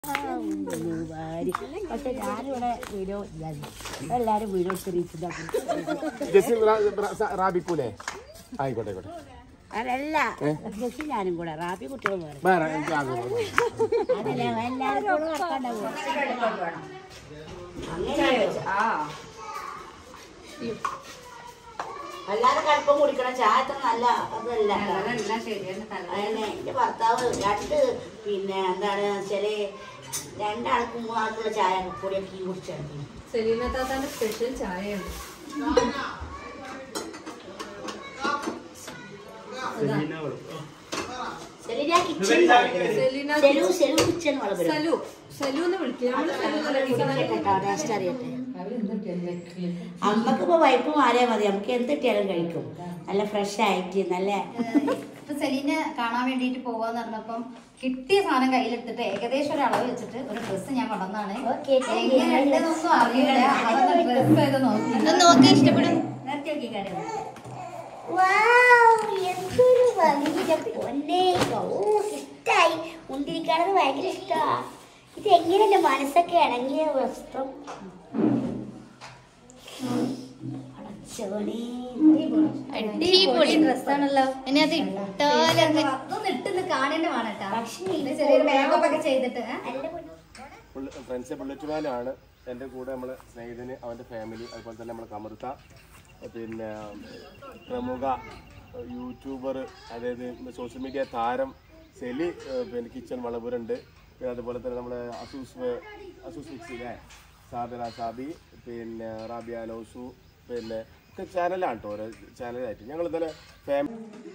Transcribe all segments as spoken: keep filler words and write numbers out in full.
പക്ഷെ ഞാനിവിടെ വീഡിയോ എല്ലാരും വീഡിയോ റാബിക്കൂലേ ആയിക്കോട്ടെ ആയിക്കോട്ടെ അതല്ല ജെസ്സി ഞാനും കൂടെ റാബി കുട്ടികളും അതല്ല എല്ലാരും കൂടെ നടക്കാണ്ടാവും അല്ലാതെ കടുപ്പം കുടിക്കണം ചായ അത്ര നല്ല അതല്ല എന്റെ ഭർത്താവ് രണ്ട് പിന്നെ എന്താണ് വെച്ചാല് രണ്ടാൾക്കും മൂന്നാൾക്കുള്ള ചായ പൊടിയൊക്കെ കുടിച്ചാണ് സെലീന താത്താന്റെ സ്പെഷ്യൽ ചായയാണ്. അമ്മക്കിപ്പോ വൈപ്പ് മാറിയാൽ മതി, നമുക്ക് എന്ത് കിട്ടിയാലും കഴിക്കും. നല്ല ഫ്രഷ് ആയിട്ട് നല്ല ഇപ്പൊ സെലീനെ കാണാൻ വേണ്ടിട്ട് പോവാന്ന് പറഞ്ഞപ്പം കിട്ടിയ സാധനം കയ്യിലെടുത്തിട്ട് ഏകദേശം ഒരു അളവ് വെച്ചിട്ട് ഒരു ഡ്രസ്സ് ഞാൻ കൊണ്ടുവന്നാണ്. എങ്ങനെയുണ്ടെന്നൊന്നും അറിയില്ല. ഡ്രസ്സ് ഏത് നോക്കി നോക്കി ഇഷ്ടപ്പെടും. എന്തൊരു ഇഷ്ടായി. മുന്തിരിക്കാണെന്ന് ഭയങ്കര ഇഷ്ടാ. ഇത് എങ്ങനെയല്ല മനസ്സൊക്കെ ഇണങ്ങിയ വസ്ത്രം. അടിപൊളി ഡ്രസ്സാണല്ലോ. ഇനി അത് ഇട്ടാലൊക്കെ ഇട്ടൊന്ന് കാണേണ്ട വേണട്ടാ. ചെറിയൊരു മേക്കപ്പ് ഒക്കെ ചെയ്തിട്ട് ഫ്രണ്ട്സ് ബുള്ളറ്റ് മാനാണ് എൻ്റെ കൂടെ. നമ്മളെ സ്നേഹിതന് അവൻ്റെ ഫാമിലി, അതുപോലെ തന്നെ നമ്മളെ കമർത്ത, പിന്നെ പ്രമുഖ യൂട്യൂബർ, അതായത് സോഷ്യൽ മീഡിയ താരം സെലി പിന്നെ കിച്ചൺ വളപുരുണ്ട്. പിന്നെ അതുപോലെ തന്നെ നമ്മളെ അസൂസ് അസൂസ് മിക്സിലെ സാബിറ സാബി, പിന്നെ റാബിയ ലോസു, പിന്നെ ഒക്കെ ചാനലാണ് കേട്ടോ. ഓരോ ചാനലായിട്ട് ഞങ്ങൾ ഇന്നലെ ഫാമിലി.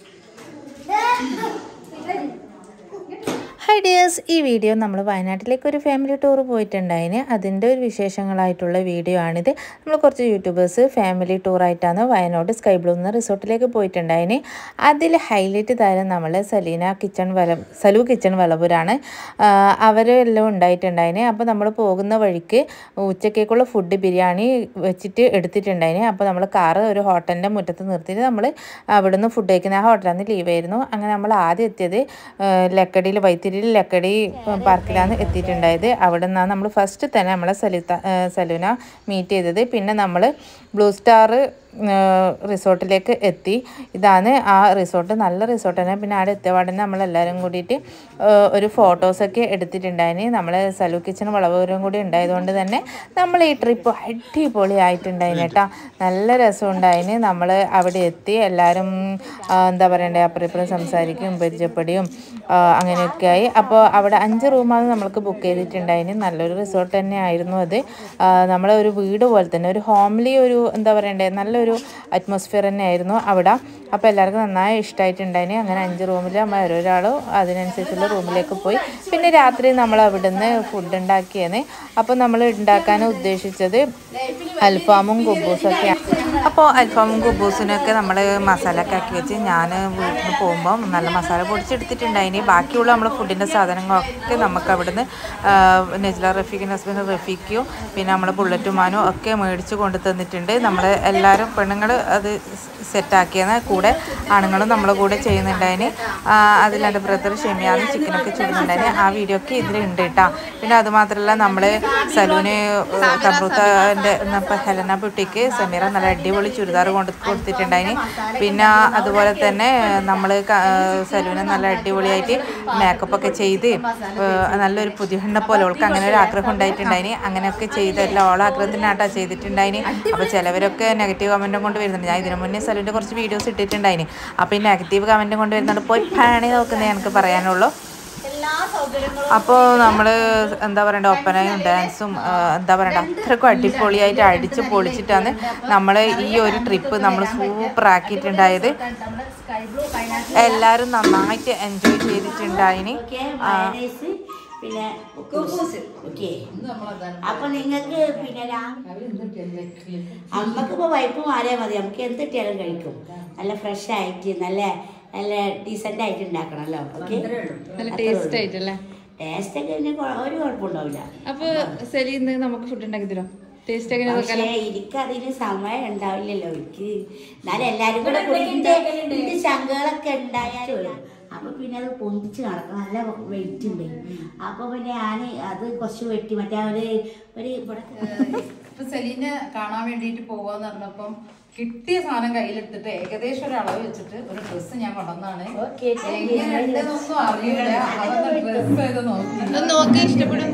ഹൈ ഡിയേഴ്സ്, ഈ വീഡിയോ നമ്മൾ വയനാട്ടിലേക്ക് ഒരു ഫാമിലി ടൂർ പോയിട്ടുണ്ടായിന്. അതിൻ്റെ ഒരു വിശേഷങ്ങളായിട്ടുള്ള വീഡിയോ ആണിത്. നമ്മൾ കുറച്ച് യൂട്യൂബേഴ്സ് ഫാമിലി ടൂറായിട്ടാണ് വയനാട് സ്കൈ ബ്ലൂ എന്ന റിസോർട്ടിലേക്ക് പോയിട്ടുണ്ടായിന്. അതിൽ ഹൈലൈറ്റ് താരം നമ്മൾ സലീന കിച്ചൺ വല സലു കിച്ചൺ വലപുരാണ്. അവരെല്ലാം ഉണ്ടായിട്ടുണ്ടായിന്. അപ്പോൾ നമ്മൾ പോകുന്ന വഴിക്ക് ഉച്ചക്കേക്കുള്ള ഫുഡ് ബിരിയാണി വെച്ചിട്ട് എടുത്തിട്ടുണ്ടായിന്. അപ്പോൾ നമ്മൾ കാറ് ഒരു ഹോട്ടലിൻ്റെ മുറ്റത്ത് നിർത്തിയിട്ട് നമ്മൾ അവിടുന്ന് ഫുഡ് കഴിക്കുന്ന ആ ഹോട്ടലിൽ ലീവ് ആയിരുന്നു. അങ്ങനെ നമ്മൾ ആദ്യം എത്തിയത് ലക്കടിയിൽ വൈത്തിരി ലക്കടി പാർക്കിലാണ് എത്തിയിട്ടുണ്ടായത്. അവിടെ നിന്നാണ് നമ്മൾ ഫസ്റ്റ് തന്നെ നമ്മളെ സലിത സലൂന മീറ്റ് ചെയ്തത്. പിന്നെ നമ്മൾ ബ്ലൂ സ്റ്റാർ റിസോർട്ടിലേക്ക് എത്തി. ഇതാണ് ആ റിസോർട്ട്, നല്ല റിസോർട്ട് തന്നെ. പിന്നെ അവിടെ എത്തിയ പാടന്നെ നമ്മളെല്ലാവരും കൂടിയിട്ട് ഒരു ഫോട്ടോസൊക്കെ എടുത്തിട്ടുണ്ടായിന്. നമ്മൾ സലു കിച്ചൺ വളവൂരും കൂടി ഉണ്ടായതുകൊണ്ട് തന്നെ നമ്മൾ ഈ ട്രിപ്പ് അടിപൊളി ആയിട്ടുണ്ടായിന് കേട്ടോ. നല്ല രസമുണ്ടായിന്. നമ്മൾ അവിടെ എത്തി എല്ലാവരും എന്താ പറയണ്ടേ അപ്പുറം ഇപ്പുറം സംസാരിക്കും, പരിചയപ്പെടുകയും അങ്ങനെയൊക്കെ ആയി. അപ്പോൾ അവിടെ അഞ്ച് റൂമാണ് നമ്മൾക്ക് ബുക്ക് ചെയ്തിട്ടുണ്ടായിന്. നല്ലൊരു റിസോർട്ട് തന്നെ ആയിരുന്നു അത്. നമ്മളെ ഒരു വീട് പോലെ തന്നെ ഒരു ഹോംലി ഒരു എന്താ പറയണ്ടേ നല്ലൊരു അറ്റ്മോസ്ഫിയർ തന്നെ ആയിരുന്നു അവിടെ. അപ്പോൾ എല്ലാവർക്കും നന്നായി ഇഷ്ടമായിട്ടുണ്ടായിന്. അങ്ങനെ അഞ്ച് റൂമിൽ നമ്മൾ ഓരോരാളും അതിനനുസരിച്ചുള്ള റൂമിലേക്ക് പോയി. പിന്നെ രാത്രി നമ്മൾ അവിടെ നിന്ന് ഫുഡ് ഉണ്ടാക്കിയാണ്. അപ്പോൾ നമ്മൾ ഉണ്ടാക്കാൻ ഉദ്ദേശിച്ചത് അൽഫാമും കുബൂസൊക്കെയാണ്. അപ്പോൾ അൽഫാമും കുബൂസിനൊക്കെ നമ്മൾ മസാല ഒക്കെ ആക്കി വെച്ച് ഞാൻ വീട്ടിൽ പോകുമ്പോൾ നല്ല മസാല പൊടിച്ചെടുത്തിട്ടുണ്ടായിന്. ബാക്കിയുള്ള നമ്മൾ ഫുഡിൻ്റെ സാധനങ്ങളൊക്കെ നമുക്ക് അവിടുന്ന് നെജ്ല റഫീഖിൻ്റെ ഹസ്ബൻഡ് റഫീഖിയും പിന്നെ നമ്മൾ ബുള്ളറ്റുമാനും ഒക്കെ മേടിച്ച് കൊണ്ടു തന്നിട്ടുണ്ട്. നമ്മൾ എല്ലാവരും പെണ്ണുങ്ങൾ അത് സെറ്റാക്കിയെന്ന് കൂടെ ആണുങ്ങളും നമ്മളെ കൂടെ ചെയ്യുന്നുണ്ടായിന്. അതിലെൻ്റെ ബ്രദർ ഷെമിയാന്ന് ചിക്കനൊക്കെ ചുടുന്നുണ്ടായിന്. ആ വീഡിയോ ഒക്കെ ഇതിലുണ്ട് കേട്ടോ. പിന്നെ അതുമാത്രമല്ല നമ്മൾ സലൂന് തമ്പ്രൂത്തൻ്റെ ഇപ്പോൾ ഹെലന ബ്യൂട്ടിക്ക് സമീറ നല്ല അടിപൊളി ചുരിദാർ കൊണ്ട് കൊടുത്തിട്ടുണ്ടായിന്. പിന്നെ അതുപോലെ തന്നെ നമ്മൾ സലൂന് നല്ല അടിപൊളിയായിട്ട് മേക്കപ്പൊക്കെ ചെയ്ത് നല്ലൊരു പുതിയ എണ്ണ പോലെ അവൾക്ക് അങ്ങനെ ഒരു ആഗ്രഹം ഉണ്ടായിട്ടുണ്ടായിന്. അങ്ങനെയൊക്കെ ചെയ്ത് എല്ലാ ഓൾ ആഗ്രഹത്തിനായിട്ടാണ് ചെയ്തിട്ടുണ്ടായിന്. അപ്പോൾ ചിലവരൊക്കെ നെഗറ്റീവ് കമൻറ്റും കൊണ്ട് വരുന്നുണ്ട്. ഞാൻ ഇതിനു മുന്നേ സലൂൻ്റെ കുറച്ച് വീഡിയോസ് ഇട്ടിട്ടുണ്ടായിന്. അപ്പോൾ ഈ നെഗറ്റീവ് കമൻറ്റും കൊണ്ട് വരുന്നുണ്ട് പോയി പണി നോക്കുന്നത് എനിക്ക് പറയാനുള്ളൂ. അപ്പോൾ നമ്മൾ എന്താ പറയണ്ട ഒപ്പനയും ഡാൻസും എന്താ പറയണ്ട അത്രയ്ക്കും അടിപൊളിയായിട്ട് അടിച്ച് പൊളിച്ചിട്ടാണ് നമ്മൾ ഈ ഒരു ട്രിപ്പ് നമ്മൾ സൂപ്പർ ആക്കിയിട്ടുണ്ടായത്. എല്ലാവരും നന്നായിട്ട് എൻജോയ് ചെയ്തിട്ടുണ്ടായിന്. പിന്നെ അപ്പൊ നിങ്ങൾക്ക് പിന്നെ അമ്മക്കിപ്പോ വൈപ്പ് മാറിയാൽ മതി, നമുക്ക് എന്ത് കിട്ടിയാലും കഴിക്കും. നല്ല ഫ്രഷ് ആയിട്ട് നല്ല നല്ല ഡീസന്റ് ആയിട്ട് ഉണ്ടാക്കണല്ലോ. ഓക്കെ, ടേസ്റ്റ് ആയിട്ടല്ലേ? ടേസ്റ്റ് ഒക്കെ പിന്നെ ഒരു കുഴപ്പമുണ്ടാവില്ല. അപ്പൊ സെലീന്ന് നമുക്ക് ഫുഡ് ഉണ്ടാക്കി തരാം. പക്ഷേ എനിക്ക് അതിന് സമയം ഉണ്ടാവില്ലല്ലോ എനിക്ക്. എന്നാലും എല്ലാരും കൂടെ കുടിന്റെ ശങ്കകളൊക്കെ ഉണ്ടായാലും അപ്പൊ പിന്നെ അത് പൊന്തിച്ച് നടക്കണം, നല്ല വെയിറ്റ് ഉണ്ട്. അപ്പൊ പിന്നെ ഞാൻ അത് കുറച്ച് വെട്ടി മറ്റേ ഒരു ഒരു ഇവിടെ ഇപ്പൊ സെലീനെ കാണാൻ വേണ്ടിട്ട് പോവാന്ന് പറഞ്ഞപ്പം കിട്ടിയ സാധനം കയ്യിലെടുത്തിട്ട് ഏകദേശം ഒരു അളവ് വെച്ചിട്ട് ഒരു ഡ്രസ്സ് ഞാൻ കൊണ്ടുവന്നാണ്. എങ്ങനെയുണ്ടെന്നൊന്നും അറിയില്ല, അതൊന്ന് ഡ്രസ്സ് ചെയ്ത് നോക്കി നോക്കി ഇഷ്ടപ്പെടും.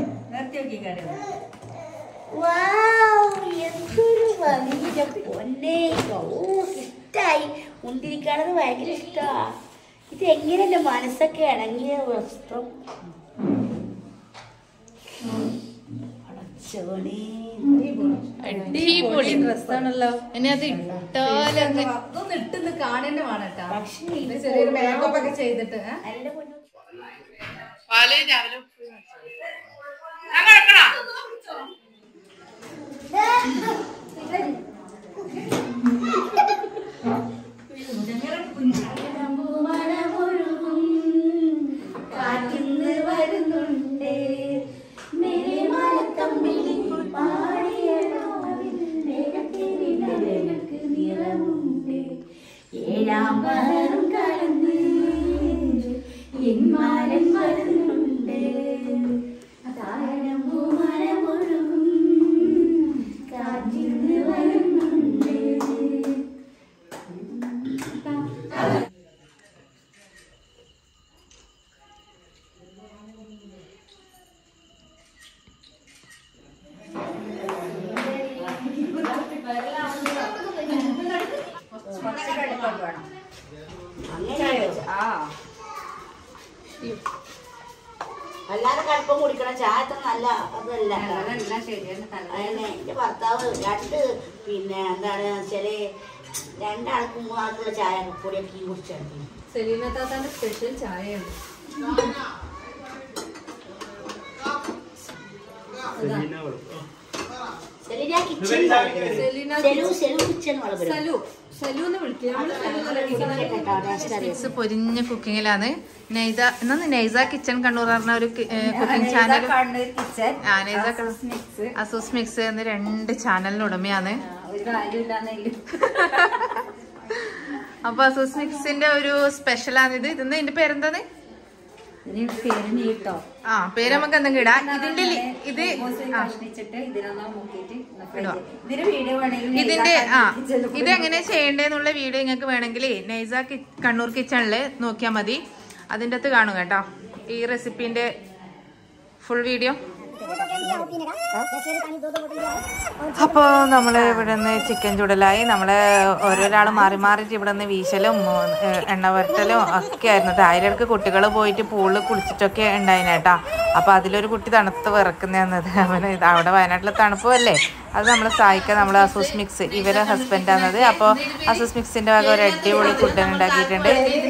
എന്തൊരു വലിയ പൊന്നെ, ഇഷ്ടായി. മുന്തിരിക്കാണെന്ന് ഭയങ്കര ഇഷ്ടാ. ഇത് എങ്ങനെ എന്റെ മനസ്സൊക്കെ ഇണങ്ങിയ വസ്ത്രം. അടിപൊളി ഡ്രസ്സാണല്ലോ. ഇനി അത് ഇട്ടാലൊക്കെ അതൊന്നും ഇട്ടെന്ന് കാണേണ്ട വേണട്ടാ. ചെറിയൊരു മേക്കപ്പ് ഒക്കെ ചെയ്തിട്ട് കാറ്റിന്ന് വരുന്നുണ്ട് നിറമുണ്ട് ഏഴാം പകരം കലന്ന് എന്മാരൻ വരുന്നുണ്ട് മരമൊഴുകും കാറ്റിന്ന് വരുന്നുണ്ട്. അല്ലാതെ കടുപ്പം കുടിക്കണം, ചായ അത്ര നല്ല അതല്ല. അതന്നെ എന്റെ ഭർത്താവ് രണ്ട് പിന്നെ എന്താണ് വെച്ചാല് രണ്ടാൾക്കും മൂന്നാൾക്കുള്ള ചായ പൊടിയൊക്കെ കുടിച്ചാണ്. സെലീന താത്താന്റെ സ്പെഷ്യൽ ചായയുണ്ട്. പൊരിഞ്ഞ കുക്കിങ്ങിലാണ് നൈസ ഇന്ന് നൈസ കിച്ചൺ കണ്ണൂർ പറഞ്ഞ ഒരു കുക്കിംഗ് ചാനൽ. അസൂസ് മിക്സ് എന്ന രണ്ട് ചാനലിന് ഉടമയാണ്. അപ്പൊ അസൂസ് മിക്സിന്റെ ഒരു സ്പെഷ്യലാണിത്. ഇതിന്റെ ഇതിന്റെ പേരെന്താണ്? ആ പേര് നമുക്ക് എന്തെങ്കിലും ഇടാം. ഇതിന്റെ ഇത് ഇതിന്റെ ആ ഇതെങ്ങനെ ചെയ്യണ്ടേന്നുള്ള വീഡിയോ നിങ്ങൾക്ക് വേണമെങ്കിൽ നൈസ കണ്ണൂർ കിച്ചണില് നോക്കിയാൽ മതി. അതിൻ്റെ അകത്ത് കാണും കേട്ടോ ഈ റെസിപ്പിന്റെ ഫുൾ വീഡിയോ. അപ്പോൾ നമ്മൾ ഇവിടെ നിന്ന് ചിക്കൻ ചുടലായി. നമ്മൾ ഓരോരാൾ മാറി മാറിയിട്ട് ഇവിടെ നിന്ന് വീശലും എണ്ണ വരട്ടലും ഒക്കെ ആയിരുന്നു. അതിലിടക്ക് കുട്ടികൾ പോയിട്ട് പൂളിൽ കുളിച്ചിട്ടൊക്കെ ഉണ്ടായിന് കേട്ടോ. അപ്പോൾ അതിലൊരു കുട്ടി തണുത്ത് വിറക്കുന്നതാണത്. അവന് അവിടെ വയനാട്ടിലെ തണുപ്പല്ലേ, അത് നമ്മൾ സഹായിക്കാൻ നമ്മൾ അസൂസ് മിക്സ് ഇവരെ ഹസ്ബൻഡാണത്. അപ്പോൾ അസൂസ് മിക്സിന്റെ വക ഒരു അടിപൊളി ഫുഡ് ഉണ്ടാക്കിയിട്ടുണ്ട്.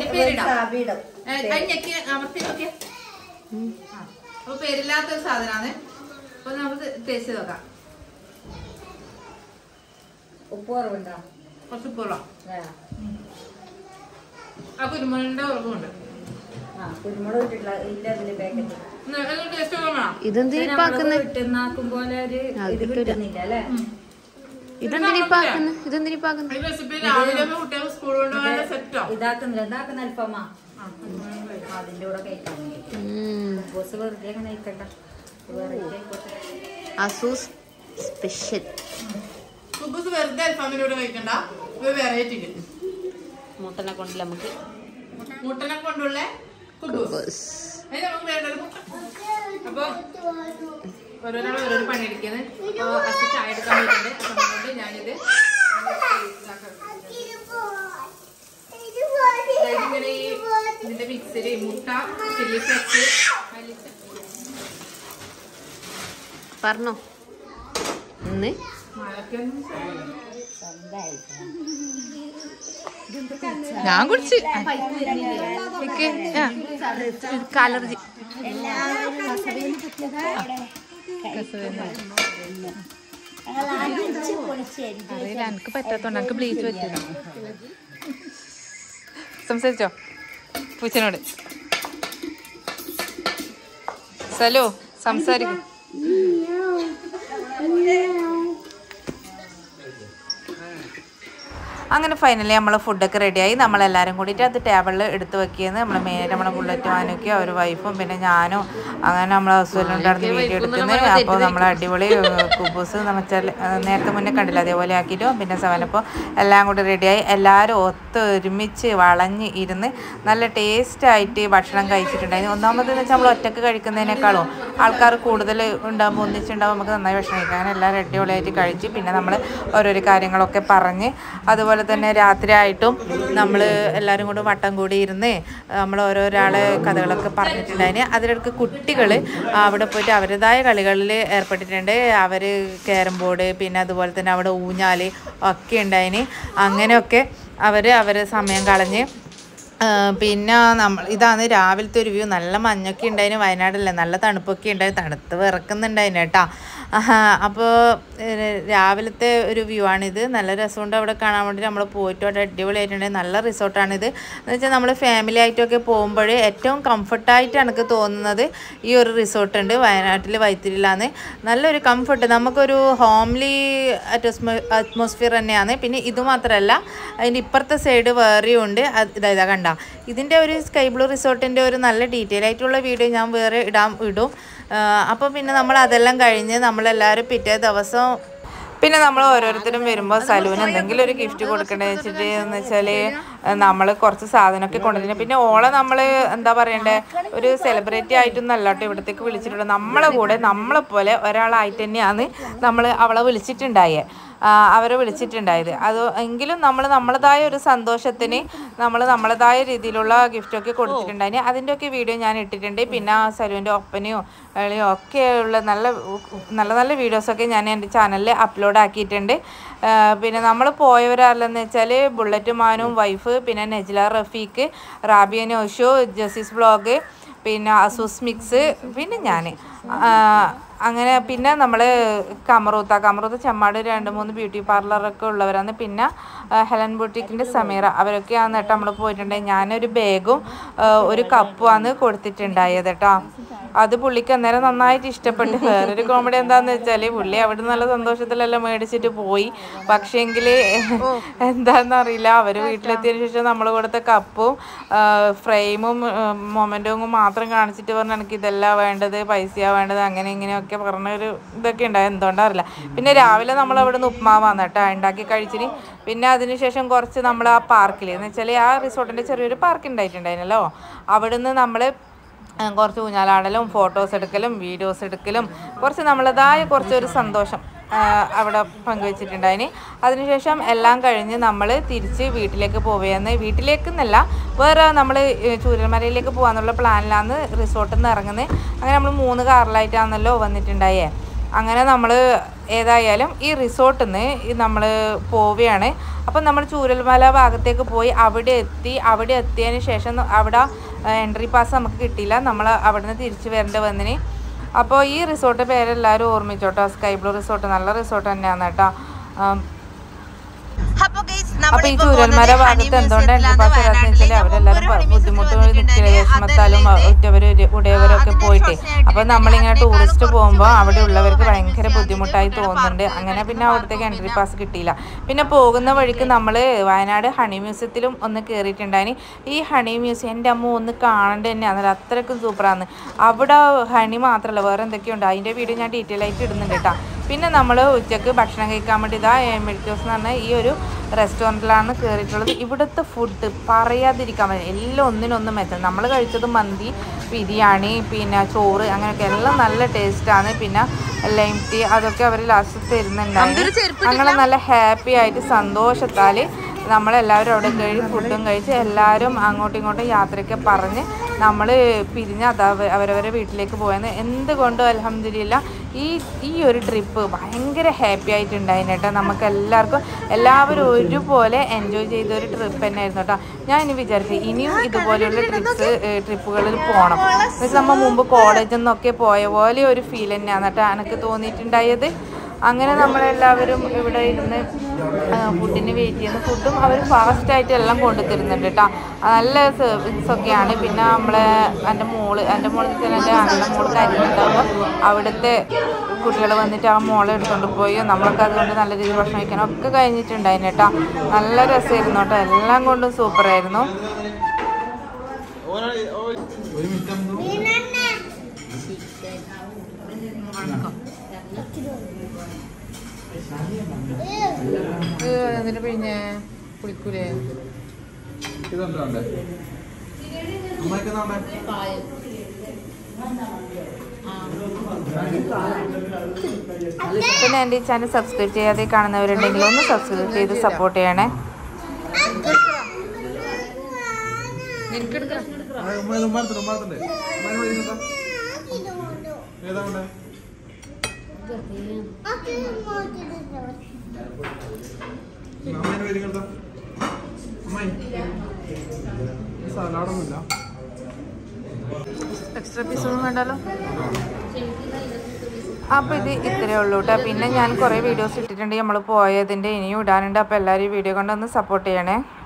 അപ്പോൾ പേരില്ലാത്തൊരു സാധനമാണ്. അപ്പോൾ നമുക്ക് ടേസ്റ്റ് നോക്കാം. ഉപ്പ് കുറവുണ്ടോ? കുറച്ച് ഉപ്പുള്ള ആ കുരുമുളകിന്റെ കുറവുണ്ട്. ഇതാക്കുന്നില്ല, ഇതാക്കുന്ന അൽഫാമാ അതിന്റെ കൂടെ കഴിക്കാൻ വെറുതെ അങ്ങനെ കഴിക്കണ്ട. അസൂസ് സ്പെഷ്യൽ വെറുതെ അൽഫാമിന്റെ കൂടെ കഴിക്കണ്ട, വെറൈറ്റി മുട്ടനെ കൊണ്ട് നമുക്ക് മുട്ടനെ കൊണ്ടുള്ള കുബൂസ്. നമുക്ക് വേണ്ടത് അപ്പൊ ഓരോരാൾ ഓരോരോ പണിയെടുക്കുന്നത്. അപ്പൊ അസ് ചായ എടുക്കാൻ പോയിട്ടുണ്ട്. അപ്പൊ അതുകൊണ്ട് ഞാനിത് ഇങ്ങനെ ഈ ഇതിന്റെ മിക്സില് മുട്ട ചില്ലി ഫ്ലെക്സ് പറഞ്ഞോ ഇന്ന് ഞാൻ കുടിച്ച് അലർജി അറിയില്ല, എനിക്ക് പറ്റാത്തോണ്ട് എനിക്ക് ബ്ലീച്ച് പറ്റില്ല. സംസാരിച്ചോ പൂച്ചനോട്. സലോ സംസാരിക്കും. അങ്ങനെ ഫൈനലി നമ്മൾ ഫുഡൊക്കെ റെഡിയായി നമ്മളെല്ലാവരും കൂടിയിട്ട് അത് ടേബിളിൽ എടുത്ത് വെക്കിയെന്ന് നമ്മൾ മെയിനായിട്ട് നമ്മളെ ബുള്ളറ്റ് വാനൊക്കെ ഒരു വൈഫും പിന്നെ ഞാനും അങ്ങനെ നമ്മളെ ഹസ്ബൻഡും ഉണ്ടായിരുന്ന വീഡിയോ എടുക്കുന്നത്. അപ്പോൾ നമ്മൾ അടിപൊളി കുബൂസ് എന്ന് വെച്ചാൽ നേരത്തെ മുന്നേ കണ്ടില്ല അതേപോലെ ആക്കിയിട്ടും പിന്നെ സെവനപ്പോൾ എല്ലാം കൂടി റെഡിയായി എല്ലാവരും ഒത്തൊരുമിച്ച് വളഞ്ഞ് ഇരുന്ന് നല്ല ടേസ്റ്റായിട്ട് ഭക്ഷണം കഴിച്ചിട്ടുണ്ടായിരുന്നു. ഒന്നാമതെന്ന് വെച്ചാൽ നമ്മൾ ഒറ്റക്ക് കഴിക്കുന്നതിനേക്കാളും ആൾക്കാർ കൂടുതൽ ഉണ്ടാകുമ്പോൾ ഒന്നിച്ചുണ്ടാകുമ്പോൾ നമുക്ക് നന്നായി ഭക്ഷണം കഴിക്കാം. അങ്ങനെ എല്ലാവരും അടിപൊളിയായിട്ട് കഴിച്ച് പിന്നെ നമ്മൾ ഓരോരോ കാര്യങ്ങളൊക്കെ പറഞ്ഞ് അതുപോലെ തന്നെ രാത്രിയായിട്ടും നമ്മൾ എല്ലാവരും കൂടി വട്ടം കൂടി ഇരുന്ന് നമ്മൾ ഓരോരാളെ കഥകളൊക്കെ പറഞ്ഞിട്ടുണ്ടായിരുന്നു. അതിലിടക്ക് കുട്ടികൾ അവിടെ പോയിട്ട് അവരുടേതായ കളികളിൽ ഏർപ്പെട്ടിട്ടുണ്ട്. അവർ ക്യാരം ബോർഡ് പിന്നെ അതുപോലെ തന്നെ അവിടെ ഊഞ്ഞാൽ ഒക്കെ ഉണ്ടായിന്. അങ്ങനെയൊക്കെ അവർ അവർ സമയം കളഞ്ഞ് പിന്നെ നമ്മൾ ഇതാണ് രാവിലത്തെ ഒരു വ്യൂ. നല്ല മഞ്ഞൊക്കെ ഉണ്ടായിന് വയനാടല്ലേ, നല്ല തണുപ്പൊക്കെ ഉണ്ടായി, തണുത്ത് വിറക്കുന്നുണ്ടായിന് കേട്ടോ. അപ്പോൾ രാവിലത്തെ ഒരു വ്യൂ ആണിത്. നല്ല രസമുണ്ട് അവിടെ കാണാൻ വേണ്ടി. നമ്മൾ പോയിട്ട് അവിടെ അടിപൊളിയായിട്ടുണ്ടെങ്കിൽ നല്ല റിസോർട്ടാണിത്. എന്ന് വെച്ചാൽ നമ്മൾ ഫാമിലി ആയിട്ടൊക്കെ പോകുമ്പോൾ ഏറ്റവും കംഫർട്ടായിട്ട് എനിക്ക് തോന്നുന്നത് ഈ ഒരു റിസോർട്ടുണ്ട് വയനാട്ടിൽ വൈത്തിരിയിലാണ്. നല്ലൊരു കംഫർട്ട്, നമുക്കൊരു ഹോംലി അറ്റ്മോസ്ഫിയർ അറ്റ്മോസ്ഫിയർ തന്നെയാണ്. പിന്നെ ഇത് മാത്രമല്ല അതിൻ്റെ ഇപ്പുറത്തെ സൈഡ് വേറെയും ഉണ്ട്. ഇതാ കണ്ട ഇതിൻ്റെ ഒരു സ്കൈ ബ്ലൂ റിസോർട്ടിൻ്റെ ഒരു നല്ല ഡീറ്റെയിൽ ആയിട്ടുള്ള വീഡിയോ ഞാൻ വേറെ ഇടാൻ ഇടും. അപ്പോൾ പിന്നെ നമ്മൾ അതെല്ലാം കഴിഞ്ഞ് നമ്മളെല്ലാവരും പിറ്റേ ദിവസം പിന്നെ നമ്മൾ ഓരോരുത്തരും വരുമ്പോൾ സലൂന് എന്തെങ്കിലും ഒരു ഗിഫ്റ്റ് കൊടുക്കണ്ടേ വെച്ചിട്ട് എന്ന് വെച്ചാൽ നമ്മൾ കുറച്ച് സാധനമൊക്കെ കൊണ്ടുവരുന്നത്. പിന്നെ ഓളെ നമ്മൾ എന്താ പറയണ്ടേ ഒരു സെലിബ്രിറ്റി ആയിട്ടൊന്നും അല്ലാട്ടോ ഇവിടത്തേക്ക് വിളിച്ചിട്ടുണ്ട്. നമ്മളെ കൂടെ നമ്മളെപ്പോലെ ഒരാളായിട്ട് തന്നെയാണ് നമ്മൾ അവളെ വിളിച്ചിട്ടുണ്ടായേ അവരെ വിളിച്ചിട്ടുണ്ടായത്. അത് എങ്കിലും നമ്മൾ നമ്മളതായ ഒരു സന്തോഷത്തിന് നമ്മൾ നമ്മളതായ രീതിയിലുള്ള ഗിഫ്റ്റൊക്കെ കൊടുത്തിട്ടുണ്ടായിന്. അതിൻ്റെയൊക്കെ വീഡിയോ ഞാൻ ഇട്ടിട്ടുണ്ട്. പിന്നെ സലുവിൻ്റെ ഒപ്പനയും കളിയും ഒക്കെയുള്ള നല്ല നല്ല നല്ല വീഡിയോസൊക്കെ ഞാൻ എൻ്റെ ചാനലിൽ അപ്ലോഡ് ആക്കിയിട്ടുണ്ട്. പിന്നെ നമ്മൾ പോയവരാരെന്ന് വെച്ചാൽ ബുള്ളറ്റ് മാനും വൈഫ് പിന്നെ നജ്ല റഫീഖ് റാബിയ നോഷു ജസീസ് വ്ളോഗ് പിന്നെ അസൂസ് മിക്സ് പിന്നെ ഞാൻ അങ്ങനെ പിന്നെ നമ്മൾ കമറൂത്ത കമറൂത്ത ചെമ്മാട് രണ്ട് മൂന്ന് ബ്യൂട്ടി പാർലറൊക്കെ ഉള്ളവരാണ്. പിന്നെ ഹെലൻ ബൂട്ടിക്കിൻ്റെ സമീറ അവരൊക്കെയാണ് കേട്ടോ നമ്മൾ പോയിട്ടുണ്ടെങ്കിൽ ഞാനൊരു ബാഗും ഒരു കപ്പുമാണ് കൊടുത്തിട്ടുണ്ടായത് കേട്ടോ. അത് പുള്ളിക്ക് അന്നേരം നന്നായിട്ട് ഇഷ്ടപ്പെട്ടു. വേറൊരു കോമഡി എന്താണെന്ന് വെച്ചാൽ പുള്ളി അവിടെ നല്ല സന്തോഷത്തിലെല്ലാം മേടിച്ചിട്ട് പോയി. പക്ഷേങ്കിൽ എന്താണെന്നറിയില്ല അവർ വീട്ടിലെത്തിയതിന് ശേഷം നമ്മൾ കൊടുത്ത കപ്പും ഫ്രെയിമും മൊമെൻറ്റും മാത്രം കാണിച്ചിട്ട് പറഞ്ഞാൽ എനിക്ക് ഇതെല്ലാം വേണ്ടത് പൈസയാണ് വേണ്ടത് അങ്ങനെ ഇങ്ങനെയൊക്കെ പറഞ്ഞൊരു ഇതൊക്കെ ഉണ്ടായത് എന്തുകൊണ്ടറിയില്ല. പിന്നെ രാവിലെ നമ്മൾ അവിടെ നിന്ന് ഉപ്മാവാന്ന് കേട്ടോ ഉണ്ടാക്കി കഴിച്ചിന്. പിന്നെ അതിനുശേഷം കുറച്ച് നമ്മൾ ആ പാർക്കിൽ എന്ന് വെച്ചാൽ ആ റിസോർട്ടിൻ്റെ ചെറിയൊരു പാർക്ക് ഉണ്ടായിട്ടുണ്ടായിരുന്നല്ലോ അവിടെ നിന്ന് നമ്മൾ കുറച്ച് ഊഞ്ഞാലാടലും ഫോട്ടോസ് എടുക്കലും വീഡിയോസ് എടുക്കലും കുറച്ച് നമ്മളതായ കുറച്ചൊരു സന്തോഷം അവിടെ പങ്കുവെച്ചിട്ടുണ്ടായിന്. അതിനുശേഷം എല്ലാം കഴിഞ്ഞ് നമ്മൾ തിരിച്ച് വീട്ടിലേക്ക് പോവുകയെന്ന് വീട്ടിലേക്ക് എന്നല്ല വേറെ നമ്മൾ ചൂരൽമലയിലേക്ക് പോകാന്നുള്ള പ്ലാനിലാണ് റിസോർട്ടിൽ നിന്ന് ഇറങ്ങുന്നത്. അങ്ങനെ നമ്മൾ മൂന്ന് കാറിലായിട്ടാണല്ലോ വന്നിട്ടുണ്ടായേ. അങ്ങനെ നമ്മൾ ഏതായാലും ഈ റിസോർട്ടിൽ നിന്ന് നമ്മൾ പോവുകയാണ്. അപ്പം നമ്മൾ ചൂരൽമല ഭാഗത്തേക്ക് പോയി അവിടെ എത്തി. അവിടെ എത്തിയതിന് ശേഷം അവിടെ എൻട്രി പാസ് നമുക്ക് കിട്ടിയില്ല. നമ്മൾ അവിടെ നിന്ന് തിരിച്ച് വരേണ്ടി വന്നിന്. അപ്പോൾ ഈ റിസോർട്ട് പേരെല്ലാവരും ഓർമ്മിച്ചോട്ടോ, സ്കൈ ബ്ലൂ റിസോർട്ട് നല്ല റിസോർട്ട് തന്നെയാണ് കേട്ടോ. അപ്പൊ ഈ ചൂരൽമല ഭാഗത്ത് എന്തുകൊണ്ട് എൻട്രി പാസ് തരാന്ന് വെച്ചാൽ അവരെല്ലാവരും ബുദ്ധിമുട്ട് വിഷമത്താലും ഒറ്റവര് ഉടയവരൊക്കെ പോയിട്ട് അപ്പൊ നമ്മളിങ്ങനെ ടൂറിസ്റ്റ് പോകുമ്പോൾ അവിടെ ഉള്ളവർക്ക് ഭയങ്കര ബുദ്ധിമുട്ടായി തോന്നുന്നുണ്ട്. അങ്ങനെ പിന്നെ അവിടത്തേക്ക് എൻട്രി പാസ് കിട്ടിയില്ല. പിന്നെ പോകുന്ന വഴിക്ക് നമ്മൾ വയനാട് ഹണി മ്യൂസിയത്തിലും ഒന്ന് കയറിയിട്ടുണ്ടായിന്. ഈ ഹണി മ്യൂസിയം എൻ്റെ അമ്മ ഒന്ന് കാണേണ്ട തന്നെയാണ്, അത്രയ്ക്കും സൂപ്പറാണ്. അവിടെ ഹണി മാത്രമല്ല വേറെ എന്തൊക്കെയുണ്ട് അതിൻ്റെ വീഡിയോ ഞാൻ ഡീറ്റെയിൽ ആയിട്ട് ഇടുന്നുണ്ട് കേട്ടോ. പിന്നെ നമ്മൾ ഉച്ചക്ക് ഭക്ഷണം കഴിക്കാൻ വേണ്ടി ഇതാ മെഡിക്കോസ് എന്ന് പറഞ്ഞാൽ ഈ ഒരു റെസ്റ്റോറൻറ്റിലാണ് കയറിയിട്ടുള്ളത്. ഇവിടുത്തെ ഫുഡ് പറയാതിരിക്കാൻ പറ്റും, എല്ലാം ഒന്നിനൊന്നും മെച്ചം. നമ്മൾ കഴിച്ചത് മന്തി ബിരിയാണി പിന്നെ ചോറ് അങ്ങനെയൊക്കെ എല്ലാം നല്ല ടേസ്റ്റാണ്. പിന്നെ ലൈം ടീ അതൊക്കെ അവർ ലാസ്റ്റ് തരുന്നുണ്ടായിരുന്നു. അങ്ങനെ നല്ല ഹാപ്പി ആയിട്ട് സന്തോഷത്താൽ നമ്മളെല്ലാവരും അവിടെ കഴിഞ്ഞ് ഫുഡും കഴിച്ച് എല്ലാവരും അങ്ങോട്ടും ഇങ്ങോട്ടും യാത്രയൊക്കെ പറഞ്ഞ് നമ്മൾ പിരിഞ്ഞ് അത് അവരവരെ വീട്ടിലേക്ക് പോയെന്ന്. എന്തുകൊണ്ടും അൽഹംദുലില്ലാ ഈ ഈ ഒരു ട്രിപ്പ് ഭയങ്കര ഹാപ്പി ആയിട്ടുണ്ടായിരുന്നു കേട്ടോ. നമുക്ക് എല്ലാവർക്കും എല്ലാവരും ഒരുപോലെ എൻജോയ് ചെയ്തൊരു ട്രിപ്പ് തന്നെയായിരുന്നു കേട്ടോ. ഞാൻ ഇനി വിചാരിച്ചു ഇനിയും ഇതുപോലെയുള്ള ട്രിപ്സ് ട്രിപ്പുകളിൽ പോകണം. എന്നുവെച്ചാൽ നമ്മൾ മുമ്പ് കോളേജിൽ നിന്നൊക്കെ പോയ പോലെ ഒരു ഫീൽ തന്നെയാണ് കേട്ടോ എനിക്ക് തോന്നിയിട്ടുണ്ടായത്. അങ്ങനെ നമ്മളെല്ലാവരും ഇവിടെ ഇരുന്ന് ഫുഡിന് വെയിറ്റ് ചെയ്യുന്നു. ഫുഡും അവർ ഫാസ്റ്റായിട്ട് എല്ലാം കൊണ്ടുതരുന്നുണ്ട് കേട്ടോ. നല്ല സർവീസൊക്കെയാണ്. പിന്നെ നമ്മളെ എൻ്റെ മോള് എൻ്റെ മോളിൽ തന്നെ എൻ്റെ അണ്ണൻ്റെ മോള് കരിഞ്ഞിട്ടുണ്ടാകുമ്പോൾ അവിടുത്തെ കുട്ടികൾ വന്നിട്ട് ആ മോളെ എടുത്തുകൊണ്ട് പോയി നമ്മളൊക്കെ അതുകൊണ്ട് നല്ല രീതിയിൽ ഭക്ഷണം കഴിക്കാനും ഒക്കെ കഴിഞ്ഞിട്ടുണ്ടായിരുന്നു കേട്ടോ. നല്ല രസമായിരുന്നു കേട്ടോ. എല്ലാം കൊണ്ടും സൂപ്പറായിരുന്നു. എന്നിട്ട് പിന്നെ കുളിക്കൂലേ? പിന്നെ എൻ്റെ ഈ ചാനൽ സബ്സ്ക്രൈബ് ചെയ്യാതെ കാണുന്നവരുണ്ടെങ്കിൽ ഒന്ന് സബ്സ്ക്രൈബ് ചെയ്ത് സപ്പോർട്ട് ചെയ്യണേ. എക്സ്ട്രാ പീസൊന്നും വേണ്ടല്ലോ. അപ്പോൾ ഇത് ഇത്രയേ ഉള്ളൂ കേട്ടോ. പിന്നെ ഞാൻ കുറേ വീഡിയോസ് ഇട്ടിട്ടുണ്ട് നമ്മൾ പോയതിൻ്റെ, ഇനിയും ഇടാനുണ്ട്. അപ്പോൾ എല്ലാവരും ഈ വീഡിയോ കൊണ്ടൊന്ന് സപ്പോർട്ട് ചെയ്യണേ.